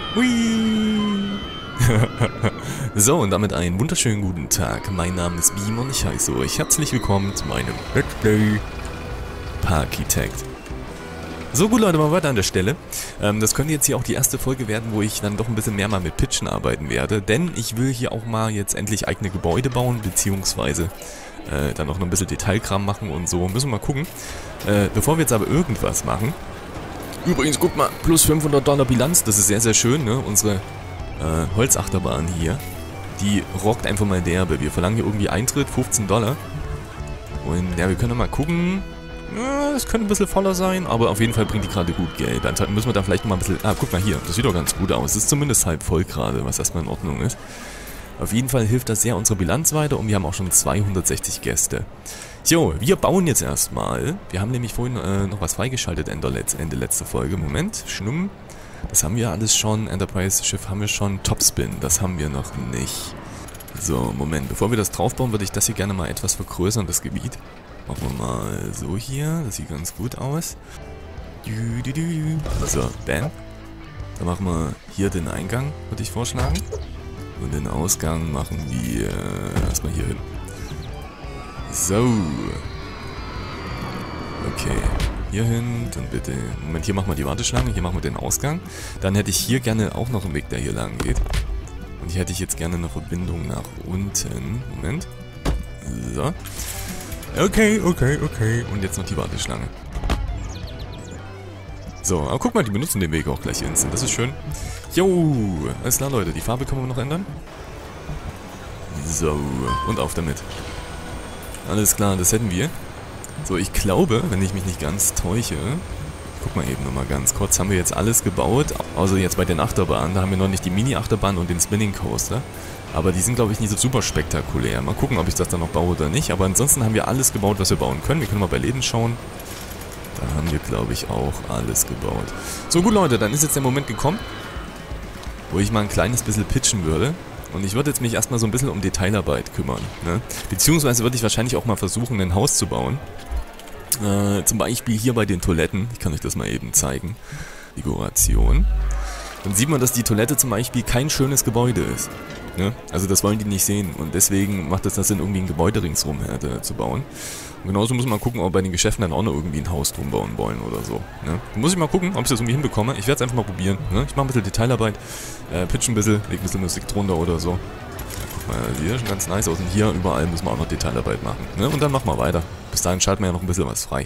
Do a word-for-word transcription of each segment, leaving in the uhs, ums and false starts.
Hui. So, und damit einen wunderschönen guten Tag. Mein Name ist Beam und ich heiße euch herzlich willkommen zu meinem Let's Play Parkitect. So gut, Leute, mal weiter an der Stelle. Ähm, das könnte jetzt hier auch die erste Folge werden, wo ich dann doch ein bisschen mehr mal mit Pitchen arbeiten werde. Denn ich will hier auch mal jetzt endlich eigene Gebäude bauen, beziehungsweise äh, dann auch noch ein bisschen Detailkram machen und so. Müssen wir mal gucken. Äh, bevor wir jetzt aber irgendwas machen. Übrigens, guck mal, plus fünfhundert Dollar Bilanz, das ist sehr, sehr schön, ne? Unsere äh, Holzachterbahn hier, die rockt einfach mal derbe. Wir verlangen hier irgendwie Eintritt, fünfzehn Dollar. Und ja, wir können mal gucken. Ja, es könnte ein bisschen voller sein, aber auf jeden Fall bringt die gerade gut Geld. Dann müssen wir da vielleicht noch mal ein bisschen... Ah, guck mal hier, das sieht doch ganz gut aus. Es ist zumindest halb voll gerade, was erstmal in Ordnung ist. Auf jeden Fall hilft das sehr unserer Bilanz weiter und wir haben auch schon zweihundertsechzig Gäste. So, wir bauen jetzt erstmal. Wir haben nämlich vorhin äh, noch was freigeschaltet Ende, Letz Ende letzter Folge. Moment, schnumm. Das haben wir alles schon. Enterprise-Schiff haben wir schon. Topspin, das haben wir noch nicht. So, Moment. Bevor wir das draufbauen, würde ich das hier gerne mal etwas vergrößern, das Gebiet. Machen wir mal so hier. Das sieht ganz gut aus. So, bam. Dann machen wir hier den Eingang, würde ich vorschlagen. Und den Ausgang machen wir äh, erstmal hier hin. So. Okay. Hier hin, dann bitte. Moment, hier machen wir die Warteschlange, hier machen wir den Ausgang. Dann hätte ich hier gerne auch noch einen Weg, der hier lang geht. Und hier hätte ich jetzt gerne eine Verbindung nach unten. Moment. So. Okay, okay, okay. Und jetzt noch die Warteschlange. So, aber guck mal, die benutzen den Weg auch gleich instant. Das ist schön. Jo, alles klar, Leute. Die Farbe können wir noch ändern. So, und auf damit. Alles klar, das hätten wir. So, ich glaube, wenn ich mich nicht ganz täusche, guck mal eben nochmal ganz kurz, haben wir jetzt alles gebaut, außer jetzt bei den Achterbahnen, da haben wir noch nicht die Mini-Achterbahn und den Spinning Coaster, aber die sind, glaube ich, nicht so super spektakulär. Mal gucken, ob ich das dann noch baue oder nicht, aber ansonsten haben wir alles gebaut, was wir bauen können. Wir können mal bei Läden schauen. Da haben wir, glaube ich, auch alles gebaut. So, gut, Leute, dann ist jetzt der Moment gekommen, wo ich mal ein kleines bisschen pitchen würde. Und ich würde jetzt mich erstmal so ein bisschen um Detailarbeit kümmern, ne? Beziehungsweise würde ich wahrscheinlich auch mal versuchen, ein Haus zu bauen. Äh, zum Beispiel hier bei den Toiletten. Ich kann euch das mal eben zeigen. Dekoration. Dann sieht man, dass die Toilette zum Beispiel kein schönes Gebäude ist. Ne? Also das wollen die nicht sehen. Und deswegen macht es das Sinn, irgendwie ein Gebäude ringsrum äh, zu bauen. Und genauso muss man mal gucken, ob bei den Geschäften dann auch noch irgendwie ein Haus drum bauen wollen oder so. Ne? Dann muss ich mal gucken, ob ich das irgendwie hinbekomme. Ich werde es einfach mal probieren. Ne? Ich mache ein bisschen Detailarbeit, äh, pitch ein bisschen, leg ein bisschen Musik drunter oder so. Ja, guck mal, hier ist schon ganz nice aus. Und hier überall müssen wir auch noch Detailarbeit machen. Ne? Und dann machen wir weiter. Bis dahin schalten wir ja noch ein bisschen was frei.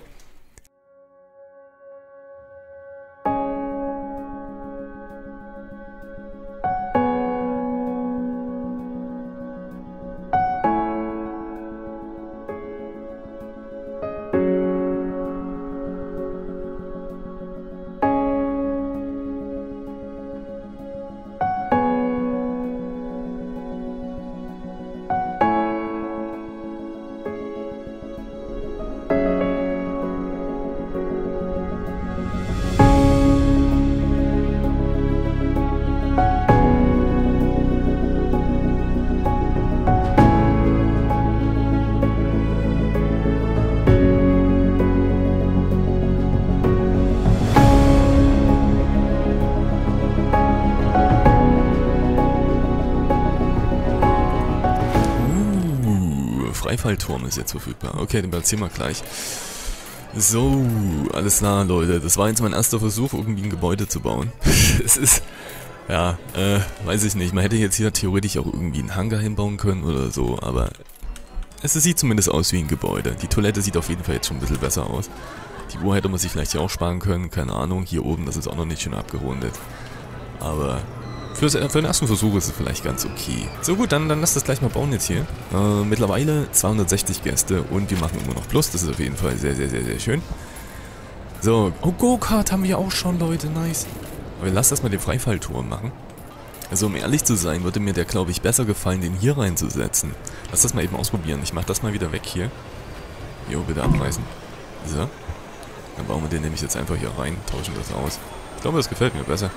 Freifallturm ist jetzt verfügbar. Okay, den platzieren wir gleich. So, alles klar, Leute. Das war jetzt mein erster Versuch, irgendwie ein Gebäude zu bauen. Es ist, ja, äh, weiß ich nicht. Man hätte jetzt hier theoretisch auch irgendwie einen Hangar hinbauen können oder so, aber es sieht zumindest aus wie ein Gebäude. Die Toilette sieht auf jeden Fall jetzt schon ein bisschen besser aus. Die Uhr hätte man sich vielleicht hier auch sparen können, keine Ahnung. Hier oben, das ist auch noch nicht schön abgerundet. Aber Für, für den ersten Versuch ist es vielleicht ganz okay. So gut, dann, dann lass das gleich mal bauen jetzt hier. Äh, mittlerweile zweihundertsechzig Gäste und wir machen immer noch Plus. Das ist auf jeden Fall sehr, sehr, sehr, sehr schön. So, oh, Go-Kart haben wir auch schon, Leute, nice. Aber lass das mal den Freifallturm machen. Also um ehrlich zu sein, würde mir der, glaube ich, besser gefallen, den hier reinzusetzen. Lass das mal eben ausprobieren. Ich mache das mal wieder weg hier. Jo, bitte abreißen. So. Dann bauen wir den nämlich jetzt einfach hier rein, tauschen das aus. Ich glaube, das gefällt mir besser.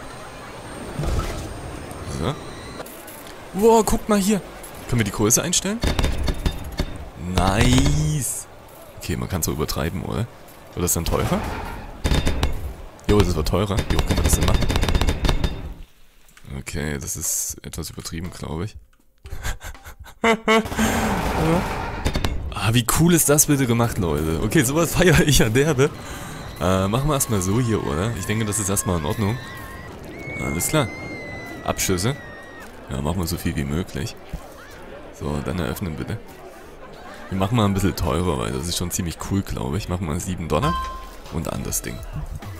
So. Wow, guckt mal hier. Können wir die Größe einstellen? Nice. Okay, man kann es so übertreiben, oder? Wird das dann teurer? Jo, das wird teurer. Wie hoch kann man das denn machen? Okay, das ist etwas übertrieben, glaube ich. Ah, wie cool ist das bitte gemacht, Leute. Okay, sowas feiere ich ja derbe. Äh, machen wir erstmal so hier, oder? Ich denke, das ist erstmal in Ordnung. Alles klar. Abschüsse. Ja, machen wir so viel wie möglich. So, dann eröffnen bitte. Wir machen mal ein bisschen teurer, weil das ist schon ziemlich cool, glaube ich. Machen wir sieben Dollar und an das Ding.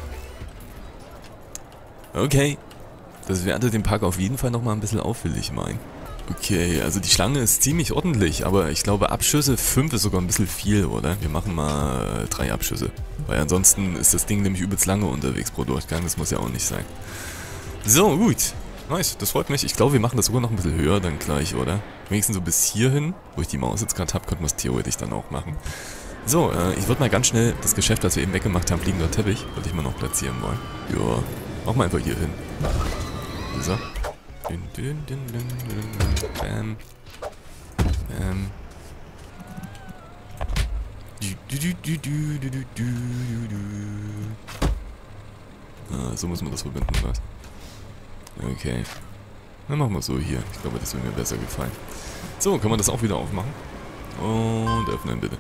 Okay. Das wertet den Park auf jeden Fall nochmal ein bisschen auf, will ich meinen. Okay, also die Schlange ist ziemlich ordentlich, aber ich glaube Abschüsse fünf ist sogar ein bisschen viel, oder? Wir machen mal äh, drei Abschüsse. Weil ansonsten ist das Ding nämlich übelst lange unterwegs pro Durchgang, das muss ja auch nicht sein. So, gut. Nice, das freut mich. Ich glaube, wir machen das sogar noch ein bisschen höher dann gleich, oder? Wenigstens so bis hierhin, wo ich die Maus jetzt gerade habe, könnten wir es theoretisch dann auch machen. So, äh, ich würde mal ganz schnell das Geschäft, das wir eben weggemacht haben, fliegender Teppich, würde ich mal noch platzieren wollen. Ja, machen wir einfach hier hin. So. Dün, dün, dün, dün, dün. Bam. Bam. Du, du, du, du, du, du, du, du. Ah, so muss man das verbinden, was? Okay. Dann machen wir es so hier. Ich glaube, das würde mir besser gefallen. So, kann man das auch wieder aufmachen. Und öffnen bitte.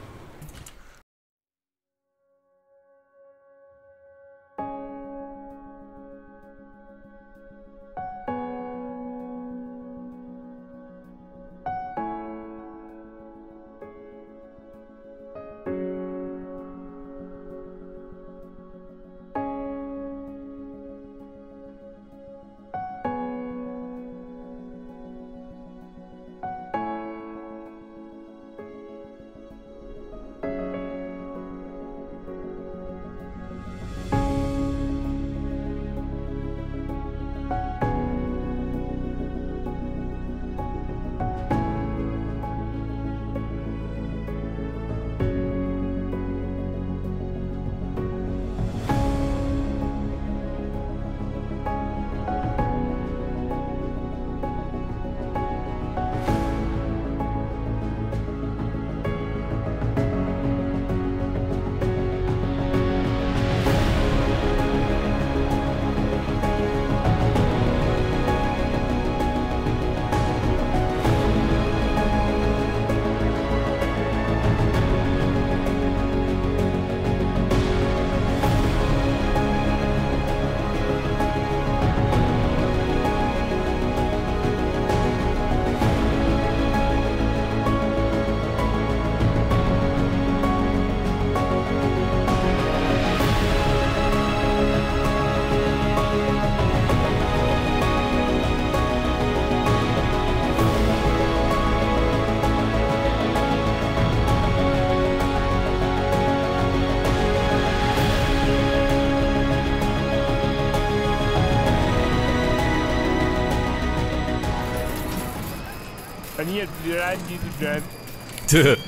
Und hier rein diese Jam.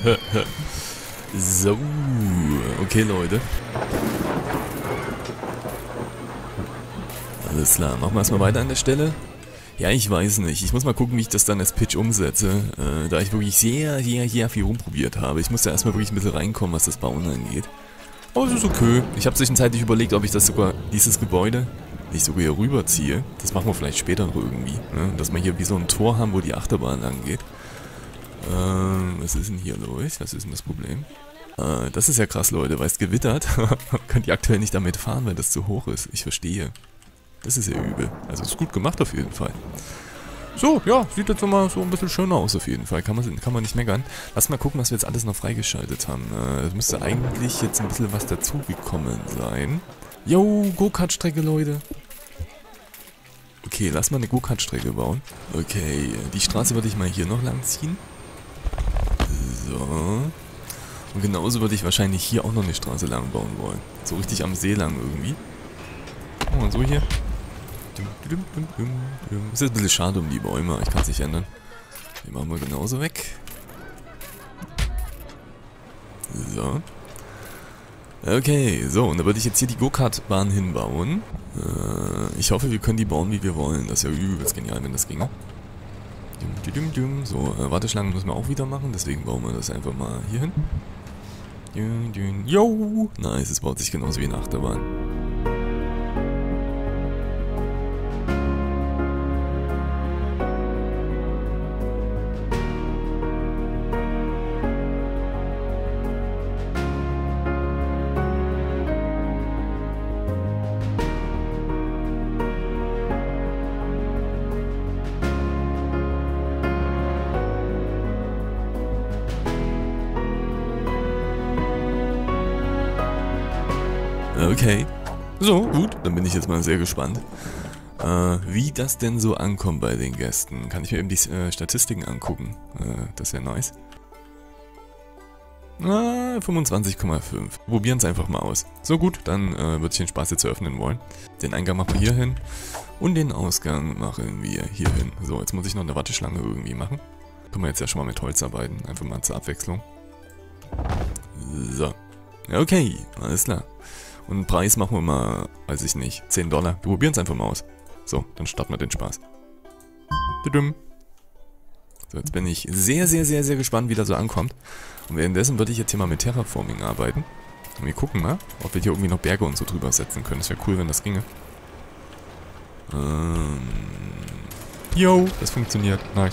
So, okay Leute. Alles klar, machen wir erstmal weiter an der Stelle. Ja, ich weiß nicht. Ich muss mal gucken, wie ich das dann als Pitch umsetze. Äh, da ich wirklich sehr, sehr, sehr viel rumprobiert habe. Ich muss da erstmal wirklich ein bisschen reinkommen, was das Bauen angeht. Aber es ist okay. Ich habe zwischenzeitlich überlegt, ob ich das sogar, dieses Gebäude, nicht sogar hier rüberziehe. Das machen wir vielleicht später noch irgendwie. Ne? Dass wir hier wie so ein Tor haben, wo die Achterbahn lang geht. Ähm, was ist denn hier los? Was ist denn das Problem? Äh, das ist ja krass, Leute, weil es gewittert. Kann die aktuell nicht damit fahren, weil das zu hoch ist. Ich verstehe. Das ist ja übel. Also ist gut gemacht auf jeden Fall. So, ja, sieht jetzt nochmal so ein bisschen schöner aus auf jeden Fall. Kann man, kann man nicht meckern. Lass mal gucken, was wir jetzt alles noch freigeschaltet haben. Äh, es müsste eigentlich jetzt ein bisschen was dazugekommen sein. Yo, Go-Kart-Strecke, Leute. Okay, lass mal eine Go-Kart-Strecke bauen. Okay, die Straße würde ich mal hier noch lang ziehen. So. Und genauso würde ich wahrscheinlich hier auch noch eine Straße lang bauen wollen. So richtig am See lang irgendwie. Oh, und so hier. Ist jetzt ein bisschen schade um die Bäume, ich kann es nicht ändern. Die machen wir genauso weg. So. Okay, so, und da würde ich jetzt hier die Go-Kart-Bahn hinbauen. Äh, ich hoffe, wir können die bauen, wie wir wollen. Das ist ja übelst genial, wenn das ginge. So, äh, Warteschlangen müssen wir auch wieder machen, deswegen bauen wir das einfach mal hier hin. Yo! Nice, es baut sich genauso wie eine Achterbahn. Okay. So, gut. Dann bin ich jetzt mal sehr gespannt, äh, wie das denn so ankommt bei den Gästen. Kann ich mir eben die äh, Statistiken angucken? Äh, das wäre nice. Ah, fünfundzwanzig Komma fünf. Probieren es einfach mal aus. So gut, dann äh, würde ich den Spaß jetzt eröffnen wollen. Den Eingang machen wir hier hin. Und den Ausgang machen wir hier hin. So, jetzt muss ich noch eine Warteschlange irgendwie machen. Können wir jetzt ja schon mal mit Holz arbeiten. Einfach mal zur Abwechslung. So. Okay, alles klar. Und den Preis machen wir mal, weiß ich nicht, zehn Dollar. Wir probieren es einfach mal aus. So, dann starten wir den Spaß. So, jetzt bin ich sehr, sehr, sehr, sehr gespannt, wie das so ankommt. Und währenddessen würde ich jetzt hier mal mit Terraforming arbeiten. Und wir gucken mal, ob wir hier irgendwie noch Berge und so drüber setzen können. Das wäre cool, wenn das ginge. Ähm. Yo, das funktioniert. Nice.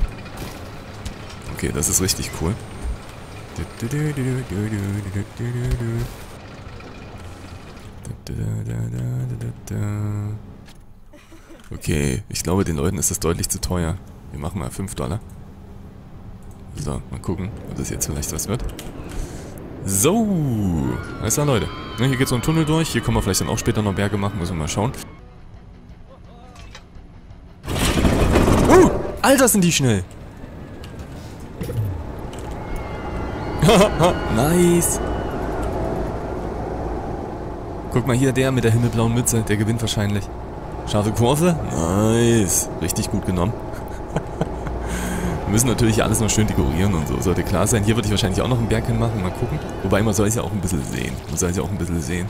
Okay, das ist richtig cool. Okay, ich glaube, den Leuten ist das deutlich zu teuer. Wir machen mal fünf Dollar. So, mal gucken, ob das jetzt vielleicht was wird. So, alles klar, Leute. Ja, hier geht so ein Tunnel durch. Hier können wir vielleicht dann auch später noch Berge machen. Müssen wir mal schauen. Uh, Alter, sind die schnell. Nice. Guck mal hier, der mit der himmelblauen Mütze. Der gewinnt wahrscheinlich. Scharfe Kurve. Nice. Richtig gut genommen. Wir müssen natürlich alles noch schön dekorieren und so, sollte klar sein. Hier würde ich wahrscheinlich auch noch einen Berg hinmachen, mal gucken. Wobei, man soll es ja auch ein bisschen sehen. Man soll es ja auch ein bisschen sehen.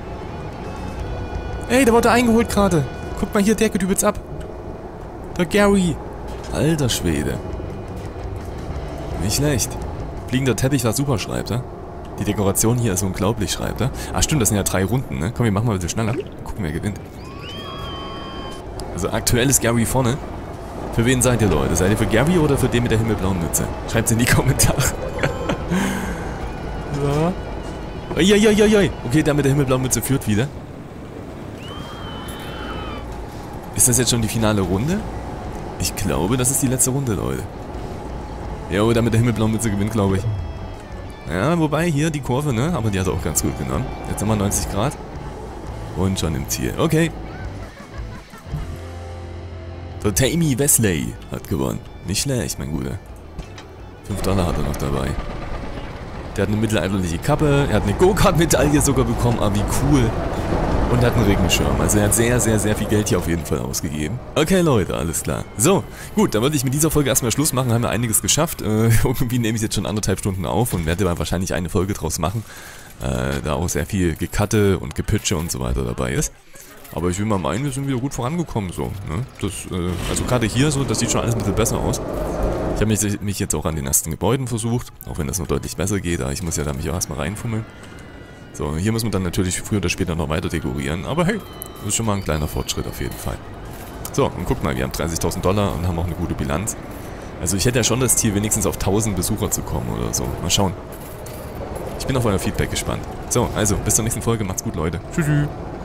Ey, der wurde eingeholt gerade. Guck mal hier, der geht übelst ab. Der Gary. Alter Schwede. Nicht schlecht. Fliegender Teppich war super, schreibt er. Die Dekoration hier ist unglaublich, schreibt er. Ach stimmt, das sind ja drei Runden, ne? Komm, wir machen mal ein bisschen schneller. Gucken, wer gewinnt. Also aktuell ist Gary vorne. Für wen seid ihr, Leute? Seid ihr für Gary oder für den mit der himmelblauen Mütze? Schreibt es in die Kommentare. So. Uiuiuiui. Okay, der mit der himmelblauen Mütze führt wieder. Ist das jetzt schon die finale Runde? Ich glaube, das ist die letzte Runde, Leute. Jo, der mit der himmelblauen Mütze gewinnt, glaube ich. Ja, wobei hier die Kurve, ne? Aber die hat er auch ganz gut genommen. Jetzt haben wir neunzig Grad. Und schon im Ziel. Okay. Der Tammy Wesley hat gewonnen. Nicht schlecht, mein Guter. fünf Dollar hat er noch dabei. Der hat eine mittelalterliche Kappe. Er hat eine Go-Kart-Medaille sogar bekommen. Ah, wie cool. Und er hat einen Regenschirm. Also er hat sehr, sehr, sehr viel Geld hier auf jeden Fall ausgegeben. Okay, Leute, alles klar. So, gut, dann würde ich mit dieser Folge erstmal Schluss machen. Haben wir einiges geschafft. Äh, irgendwie nehme ich jetzt schon anderthalb Stunden auf und werde dann wahrscheinlich eine Folge draus machen. Äh, da auch sehr viel Gekatte und Gepitche und so weiter dabei ist. Aber ich will mal meinen, wir sind wieder gut vorangekommen, so, ne? Das, äh, also gerade hier so, das sieht schon alles ein bisschen besser aus. Ich habe mich, mich jetzt auch an den ersten Gebäuden versucht, auch wenn das noch deutlich besser geht, aber ich muss ja da mich auch erstmal reinfummeln. So, hier muss man dann natürlich früher oder später noch weiter dekorieren, aber hey, das ist schon mal ein kleiner Fortschritt auf jeden Fall. So, und guck mal, wir haben dreißigtausend Dollar und haben auch eine gute Bilanz. Also ich hätte ja schon das Ziel, wenigstens auf tausend Besucher zu kommen oder so. Mal schauen. Ich bin auf euer Feedback gespannt. So, also, bis zur nächsten Folge, macht's gut, Leute. Tschüss.